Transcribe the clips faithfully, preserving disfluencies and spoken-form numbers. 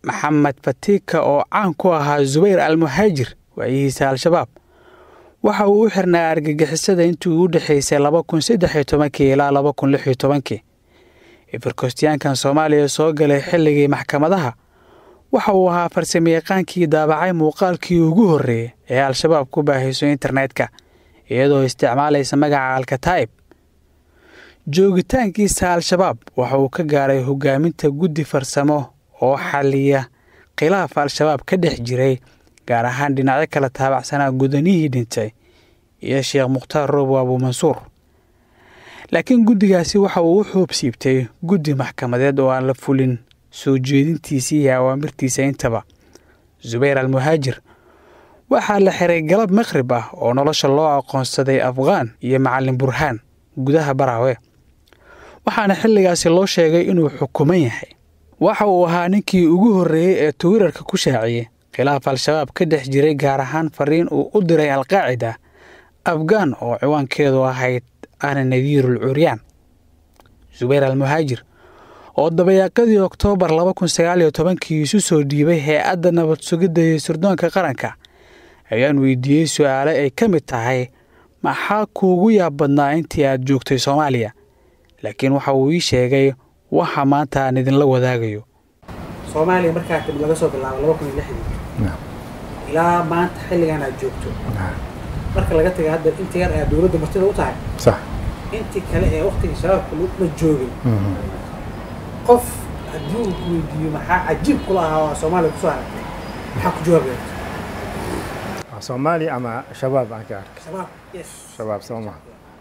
maxamed fatiika oo caan ku ahaa Zubayr al-Muhaajir waayihiisa al-shabaab waxa uu u xirnaa argagixisada intii u dhaxaysay laba kun saddex iyo toban ilaa laba kun lix iyo toban. Ifarkostiyaankan Soomaaliya soo galay xilligii maxkamadaha waxa uu ahaa farsamayaqaankii daabacay muuqaalkii ugu horreeyay ee al-shabaab ku baahiso internetka iyadoo isticmaalaysa magaca Al-Kataib. Joogitaankiisa al-shabaab waxa uu ka gaaray hogaaminta guddi farsamo oo xalliya khilaaf al-shabaab ka dhex jiray gaar ahaan dhinacyo kala taabacsanaa gudanihii dhintay iyo Sheekh Mukhtaar Roobo Abu Mansuur. laakiin guddigaasi waxa uu u xoobsiibtay guddi maxkamadeed oo aan la fulin soo jeedintiisii iyo awaamirtiisa intaba. Zubayr al-Muhaajir waxaa la xiray galab maqrib ah oo nolosha loo aqoonsaday Afghaan iyo Macallin Burhaan gudaha Baraawe, waxaana xilligaasi loo sheegay inuu xukuman yahay. waxa uu ahaa ninkii ugu horreeyay ee Twitterka ku shaaciyay khilaaf al-shabaab ka dhex jiray gaar ahaan fariin uu u diray al-Qaacida Afghaan oo ciwaankeedu ahayd ana nadiirul curyaan. Zubayr al-Muhaajir oo dabayaaqadii Oktoobar laba kun sagaal iyo toban isu soo dhiibay hay'adda nabad sugidda iyo sirdoonka qaranka ayaan weydiiyey su'aalo ay ka mid tahay maxaa kuugu yaab badnaa intii aad joogtay Soomaaliya, laakiin waxa uu ii sheegay waxa maanta aan idinla wadaagayo. Soomaaliya markaa tib laga soo bilaabo laba kun iyo lix ilaa maanta xilligan aad joogto marka laga tagay hadda intii yar ee dawladda martida u tahay صح intii kale ee waqtiga shabaabka la joogay qof hadduu weydiiyo maxaa cajiib kula ahaa Soomaaliya ku soo aragtay maxaa ku jawaabay Soomaaliya ama shabaab aan ka arkay shabaab yes shabaab Soomaaliya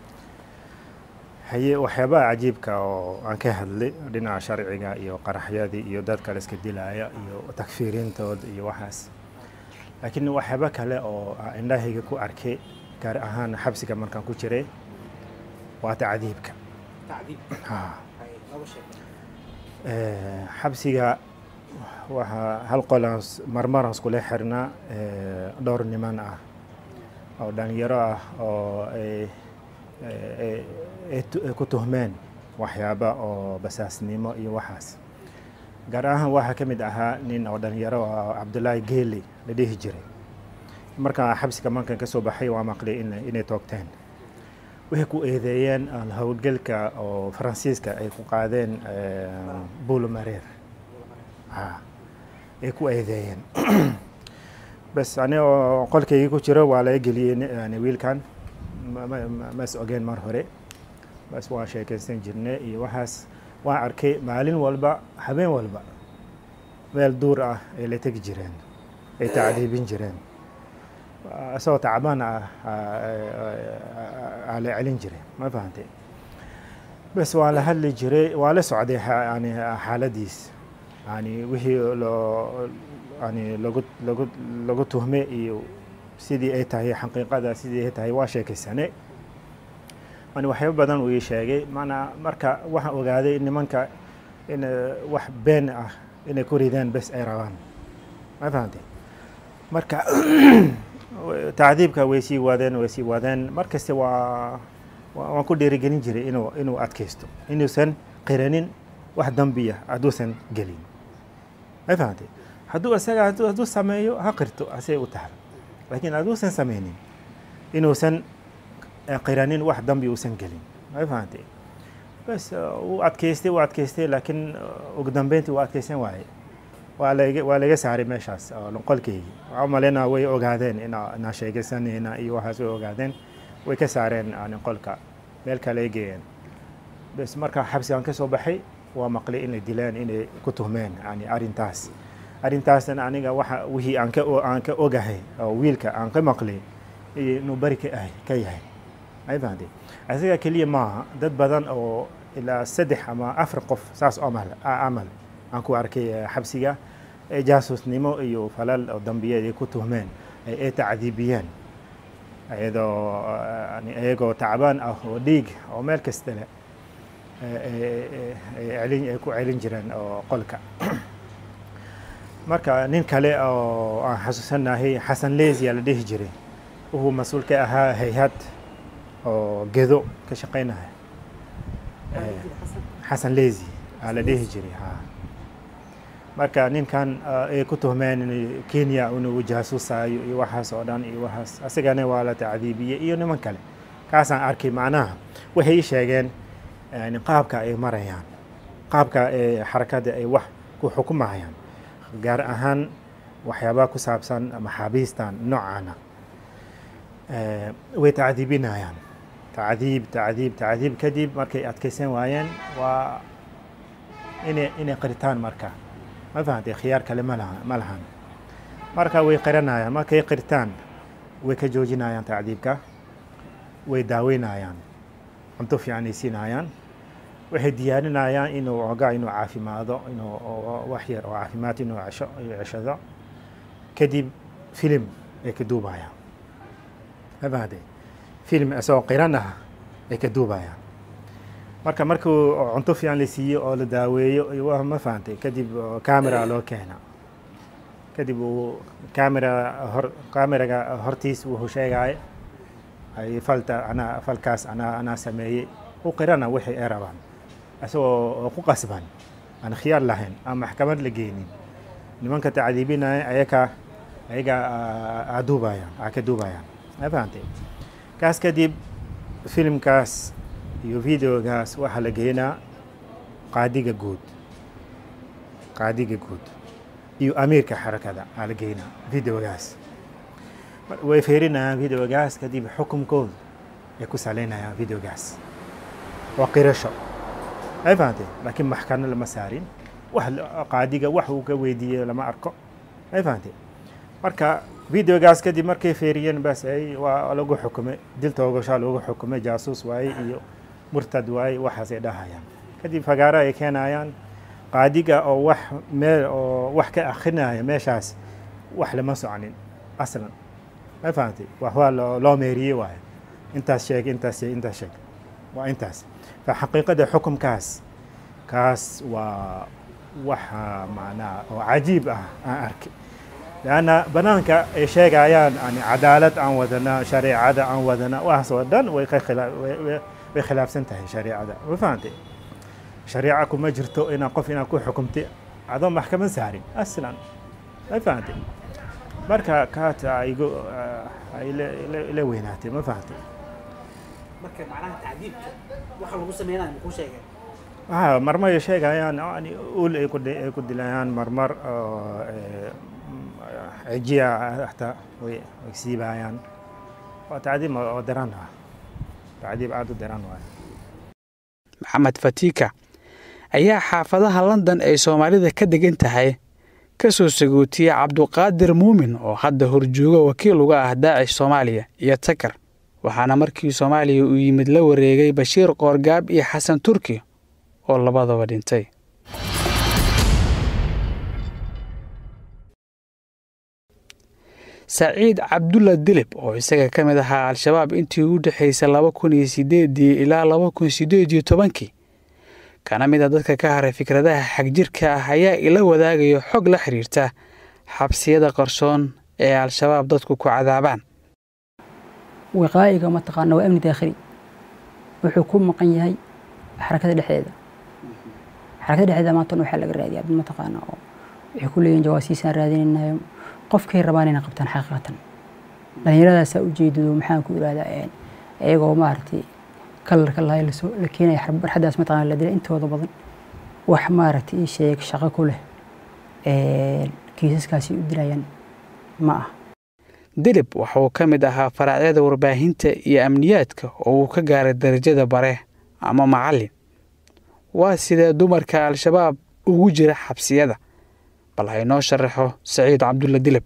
haye waxyaaba cajiibka oo aan ka hadlay dhinaca sharciga iyo qaraxyadii iyo dadka la iska dilaya iyo takfiirintooda iyo waxaas, laakiin waxyaaba kale oo indhahayga ku arkay gaar ahaan xabsiga markaan ku jiray waa tacdiibka. tacdiib ha ay laba shay ee xabsiga waxa hal qolaan marmaran isku la xirnaa dhowr niman ah oo dhalinyaro ah oo ay ay ku tuhmeen waxyaaba oo basaasnimo iyo waxaas. gaar ahaan waxa ka mid ahaa nin oo dhalinyaro ah Cabdullaahi Geeli la dhihi jiray. markaa xabsiga markaan ka soo baxay waa maqlay inay toogteen, waxay ku eedeeyeen hawlgalka oo Faransiiska ay ku qaadeen Buulo Mareer ha ay ku eedeeyeen. bas anoo qolkayga ku jiro waa la geliyay wiilkan ma is ogeen mar hore, bas waa sheekaysan jirnay iyo waxaas. waan arkay maalin walba habeen walba meel duur ah ay la tegi jireen ay tacdiibin jireen asoo tacbaan ah ala celin jiray ma fahantay. bas waa la hadli jiray waa la socday yani xaaladiis yani wixii loo yani lagu lagu lagu tuhmay iyo sidii ay tahay xaqiiqada sidii ay tahay waa sheekaysanay. ani waxyaabo badan uu ii sheegay maana marka waxaan ogaaday nimanka in wax been ah inay ku ridaan bas ay rabaan ma fahantay. marka tacdiibka way sii wadeen way sii wadeen markasta waa waan ku dhiirigelin jiray inuu inuu adkaysto inuusan qiranin wax dambiya hadduusan gelin ma fahantay. hadduu isaga hadduu sameeyo ha qirto asay u tahay, laakiin hadduusan sameynin inuusan qiranin wax dambi uusan gelin ma fahantay. bas uu adkaystay uu adkaystay laakiin ugu dambeyntii uu adkaysan waayay waa laga waa laga saaray meeshaas qolkeygii. waxaan umaleynaa way ogaadeen inaa sheegaysanayna iyo waxaas way ogaadeen way ka saareen aan qolka meel kale geeyeen. bas markaa xabsigaan ka soo baxay waa maqlay in la dilaan inay ku tuhmeen yani arrintaas arrintaasna aniga waxa wixii aan ka aan ka ogahay oo wiilka aan ka maqlay inuu bari ka ahay ka yahay ay fahantay. asiga kaliya maaha dad badan oo ilaa saddex ama afar qof saas amal amal aan ku arkay xabsiga ay jaasusnimo iyo falal oo dambiyeed ay ku tuhmeen ay tacdiibiyeen ayadoo yani ayagoo tacbaan ah oo dhiig oo meel kasta leh ay ku celin jireen oo qolka. marka nin kale oo aan xasuusanahay Xasan Leezi la dhihi jiray wuxuu mas'uul ka ahaa hay'ad oo gedo ka shaqeynaya. Xasan Leezi la dhihi jiray ha marka ninkan ay ku tuhmeen in Kenya inuu jaasuusayo iyo waxaas oo dhan iyo waxaas asagana waa la tacdiibiyey iyo niman kale kaasaan arkay macnaha waxay sheegeen yani qaabka ay marayaan qaabka ay xarakada ay wax ku xukumayaan gaar ahaan waxyaabaha ku saabsan maxaabiistan noocana way tacdiibinayaan tacdiib tacdiib tacdiib kadib markay adkaysan waayeen waa inay inay qiritaan marka ma fahantay khiyaar kale ma lahan ma lahan marka way qiranayaan markay qiritaan way ka joojinayaan tacdiibka way daaweynayaan cunto fiican ay siinayaan waxay diyaarinayaan inuu ogaa inuu caafimaado inuu wax yar oo caafimaad inuu cesho ceshado kadib film ay ka duubayaan ma fahantay film asoo qiran ah ay ka duubayaan marka markuu cunto fiican la siiyo oo la daaweeyo iyo waa ma fahantay kadib camera loo keena kadib uu camera hor cameraga hortiis wuxuu sheegay ay falta ana falkaas ana ana sameeyay u qirana wixii ay rabaan asoo ku qasban aan khiyaar lahayn ama maxkamad la geenin nimanka tacdiibinaya ayaka ayaga aduubaya aka duubaya ma fahantay kaas kadib filmkaas iyo videogaas waxaa la geynaa qaadiga guud qaadiga guud iyo amiirka xarakada aa la geynaa videogaas way fiirinayaan videogaas kadib xukunkooda ay ku saleynayaan videogaas waa qirasho ay fahantay laakiin maxkamad lama saarin wax qaadiga wax uu ka weydiiyey lama arko ay fahantay marka videogaas kadib markay fiiriyeen bas ay waa lagu xukumay dil toogasho lagu xukumay jaasuus waaye iyo murtad waaye waxaas ay dhahayaan kadib fagaara ay keenayaan qaadiga oo wax meel oo wax ka akhrinaya meeshaas wax lama soconin aslan ma fahantay wax waa loo meeriyey waaye intaas sheeg intaas intaas sheeg waa intaas fa xaqiiqada xukumkaas kaas waa waxa macnaa oo cajiib ah aan arkay لأن بنانك شيء عيان يعني عدالة عن وذنا شريعة عن وذنا وحصل دن ويخلاف ويخلاف سنتهي شريعة وفهمتي شريعكم مجرتو إن قف إن أكون حكمتي عظم محكمة سهري أصلا ما فهمتي بركة كات يقول إلى إلى إلى ويناتي ما فهمتي marka macnaha tacdiibka waxa lagu sameeyay ma ku sheegay ah marmar sheegay yani ul ay ku dilayaan marmar عجيا حتى ويكسيبايان وتعذيب ودران تعذيب عاد ودران محمد فتيكا ayaa xaafadaha London ay Soomaalida ka degan tahay ka soo sagootiyay Cabduqaadir Muumin oo hadda horjooga wakiil uga ah Daacish Soomaaliya iyo Takar waxaana markii Soomaaliya uu yimid la wareegay Bashiir Qoorgaab iyo Xasan Turki oo labadaba dhintay سعيد عبد الله دلب oo isaga kamid ahaa al-shabaab intii u dhaxaysay laba kun iyo sideed ilaa laba kun iyo sideed iyo toban kana mid ah dadka ka haray fikradaha xagjirka ah ayaa ila wadaagayo xog la xiriirta xabsiyada qarsoon ee al-shabaab dadku ku cadaabaan waqaayiga ma taqaano waa amni daakhili wuxuu ku maqan yahay xarakada dhexdeeda xarakada dhexdeeda maanta waxa laga raadiyaa ma taqaano oo waxay ku leeyihiin jawaasiisaan raadinaynayo qofkay rabaan inay qabtaan xaqiiqatan dhalinyaradaas u jeedo maxaan ku iraahdaa ayagoo maartay kalarka la la soo la keenay barxadaas ma taqaan la dilay intooda badan wax maartay sheeg shaqo ku leh ee kiisaskaasi u dilayaan ma ah Dilib waxa uu kamid ahaa faracyada warbaahinta iyo amniyaadka oo uu ka gaaray darajada bare ama macallin waa sida dumarka al-shabaab ugu jira xabsiyada bal ay noo sharaxo Saciid Cabdulla Dilib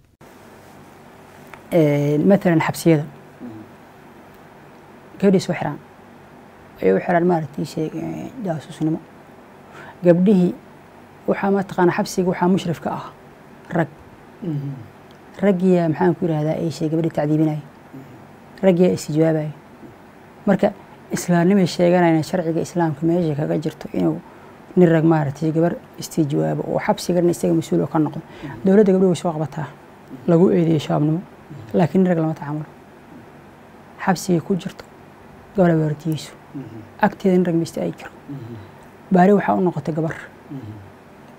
ee مثلا xabsiyada gabdhiis waxraan ay waxraan maartay sheeg jaasuusnimo gabdhihi waxa ma taqaan xabsiga waxa mushrif ka ah rag ragiya maxaan ku iraahdaa ay sheeg gabdhi tacdiibinay ragiya isjawaabay marka islaamnimada sheeganayna sharciga islaamka meesha kaga jirto inuu nin rag maartay gabar istijawaabo oo xabsigan isaga mas'uul ka noqdo dawladda gabdhuhu soo qabataa lagu eedeeyay shaabnimo laakiin rag lama tacaamulo xabsiga ku jirto gabadha wartiisu agteeda rag mista ay jiro baari waxa uu noqotay gabar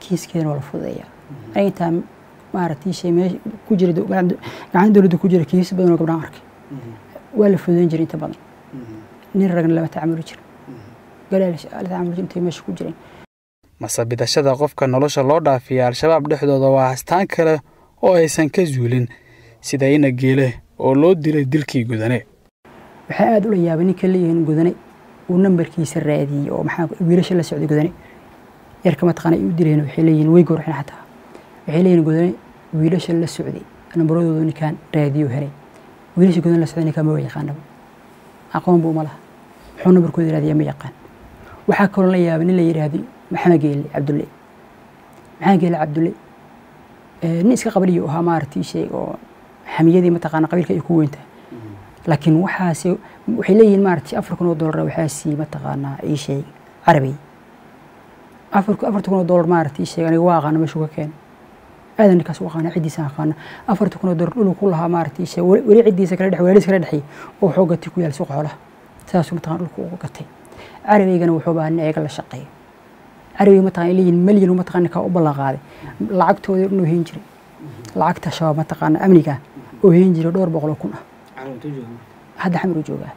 kiiskeedana waa la fududeeyaa aniga intaa maaragtay shay meesha ku jira gacan dowladda ku jira kiis badan oo gabdhahan arkay waa la fududeyn jiray inta badan nin ragna lama tacaamuli jirin galaal la tacaamuli intay meesha ku jireen masabidashada qofka nolosha loo dhaafiya al-shabaab dhexdooda waa astaan kale oo aysan ka zuulin sida ina geele oo loo dilay dilkii Gudane waxaa aad ula yaabay ninka leeyahay Gudane uu nambarkiisa raadiyay oo maxaa wiilasha la socday Gudane yarka ma taqaanay u dileen waxay leeyihiin way goorxin xataa waxay leeyihiin Gudane wiilasha la socday nambaradooda ninkan raadiyo helay wiilasha Gudane la socday ninkan ma yaqaanaba aqoon buu ma laha wuxuu nambarkooda raadiyaa ma yaqaan waxaa kaloo la yaabay nin la yiraahdo maxamed geele cabdulle maxamed geele cabdulle nin iska qabliyo ahaa maartii shay oo xamiyadii ma taqaana qabiilka ay ku weynta laakiin waxaas waxay leeyihiin maartii afar kun oo dollar waxaa sii ma taqaana ay shay carabi afar afar kun oo dollar maartii shay aniga waa aqaan meesha ka keen aadan kaas u aqaan cidiisa aqaan afar kun oo dollar dhul ku lahaa maartii shay wali cidiisa kala dhex walaaliis kala dhaxay oo xoogati ku yaal suuq xoolaha saas ma taqaan dhulku ugu gatay carabigana wuxuu baahan ayaga la shaqeeyo carabiga ma taqaan leeyihiin milyan ma taqaan ka u ballan qaaday lacagtooda inuu heen jiray lacagta shabaab ma taqaan amniga oo heen jiray dhowr boqol kun ah hadda xamar u joogaa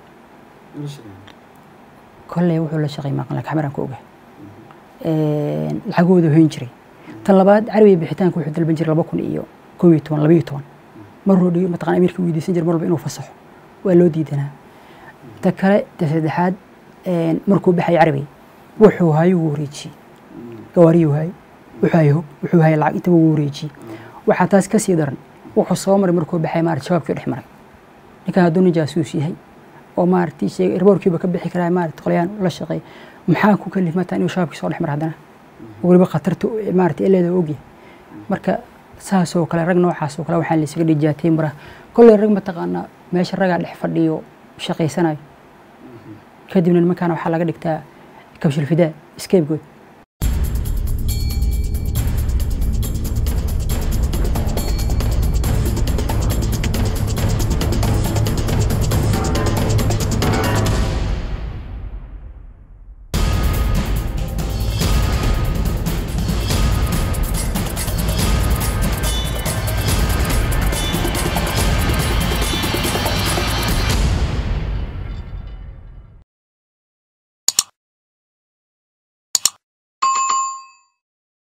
kolley wuxuu la shaqeeyay maqan xamaran ku ogaa ee lacagooda heen jiray tan labaad carabiga bixitaanka wuxuu dalban jiray laba kun iyo kow iyo toban laba iyo toban maruu dhigay ma taqaan amirka weydiisan jiray marba inuu fasaxo waa loo diidanaa ta kale ta saddexaad een markuu baxay carabiga wuxuu hayo wareejiyay gawaariyo hay wuxuu wuxuu hay lacag inta uu wareejiyay waxa taas ka sii daran wuxuu soo maray markuu baxay maar shabaabkii dhex maray ninka hadduu jaasuus yahay oo maartii shay erboorkiiba ka bixi karaa maartii qolyaan la shaqay maxaa ku kalifmata inuu shabaabkii soo dhex maray hadana waliba khatarta maartii eleeda ogi marka saas oo kale rag noocaas oo kale waxaan la isaga dhijaatay mara kulli rag ma taqaana meesha raga dhex fadhiyo shaqeysanayo kadibna nimankan waxa laga dhigtaa kabshil fidaa scapegoat